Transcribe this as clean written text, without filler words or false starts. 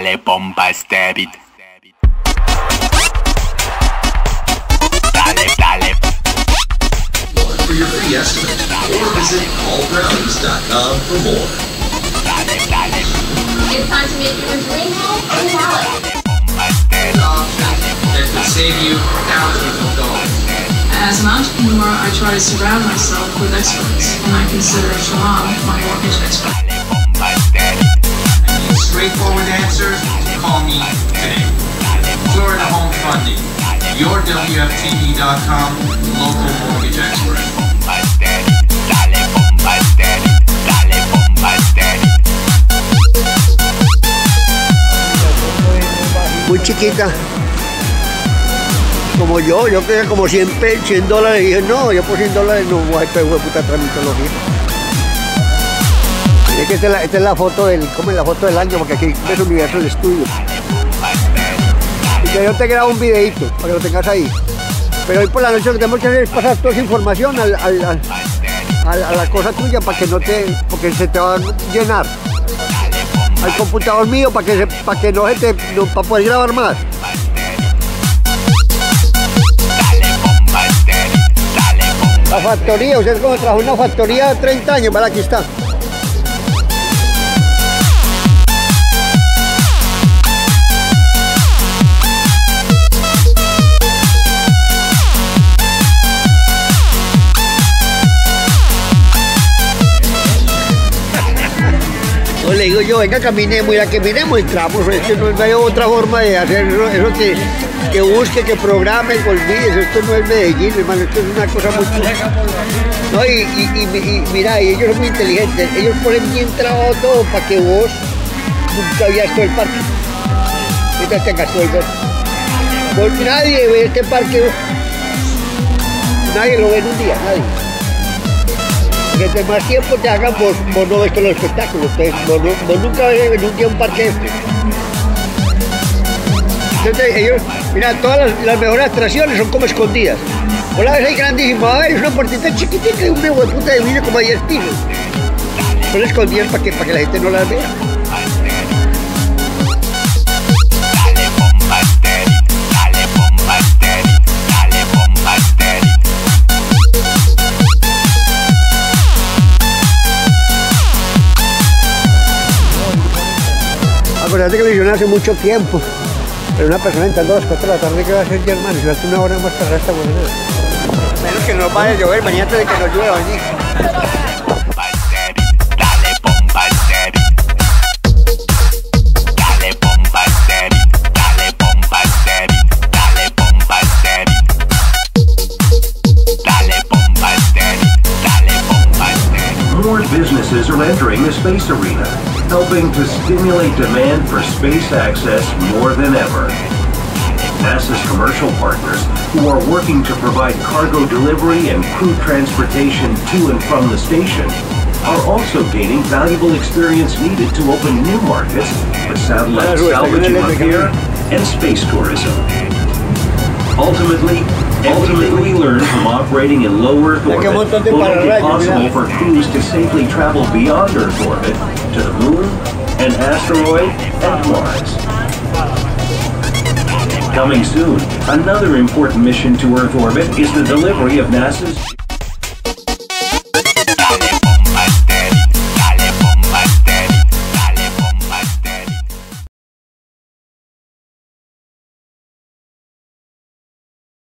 Dale bomba David. Dale. For your free estimate, or visit paulbrowns.com for more. Dale. It's time to make your dream home a reality. That could save you thousands of dollars. As an entrepreneur, I try to surround myself with experts, and I consider Shalom my mortgage expert. Straightforward answers, call me today. Florida Home Funding, your WFTD.com local mortgage expert. Muy chiquita, como yo quería como $100 y dije no, yo por $100 no voy a hacer puta tramitología. Es que esta es la foto del, como la foto del año, porque aquí ves Universo del Estudio. Y que yo te grabo un videito para que lo tengas ahí. Pero hoy por la noche lo que tenemos que hacer es pasar toda esa información a la cosa tuya para que no te, porque se te va a llenar. Al computador mío para que no se te, para poder grabar más. La factoría, usted como trabajó en una factoría de 30 años, ¿vale? Aquí está. Le digo yo, venga, caminemos, y la que caminemos entramos, es que no hay otra forma de hacer eso que busque, que programe, que olvides, esto no es Medellín, hermano, esto es una cosa muy... No, y mira, y ellos son muy inteligentes, ellos ponen bien trabado todo para que vos nunca veas todo el parque, mientras tengas todo el parque. Vos, nadie ve este parque, nadie lo ve en un día, nadie. Entre más tiempo te hagan, vos no ves todos los espectáculos, vos nunca ves en un día un parque este. Entonces ellos, mira, todas las mejores atracciones son como escondidas. Vos la ves ahí grandísima, a ver, es una puertita chiquitita de una hueputa de vidrio como a 10 pisos. Son escondidas para que la gente no las vea. Acordate que lo hicieron hace mucho tiempo, pero una persona entrando a las 4 de la tarde, ¿qué va a hacer ya, hermano? Si falta una hora más para esta buena. Menos que no nos vaya a llover, mañana antes de que nos llueva allí. More businesses are entering the space arena, helping to stimulate demand for space access more than ever. NASA's commercial partners, who are working to provide cargo delivery and crew transportation to and from the station, are also gaining valuable experience needed to open new markets for satellite salvage and repair and space tourism. Ultimately, we learn from operating in low Earth orbit will make it possible for crews to safely travel beyond Earth orbit to the Moon, an asteroid, and Mars. Coming soon, another important mission to Earth orbit is the delivery of NASA's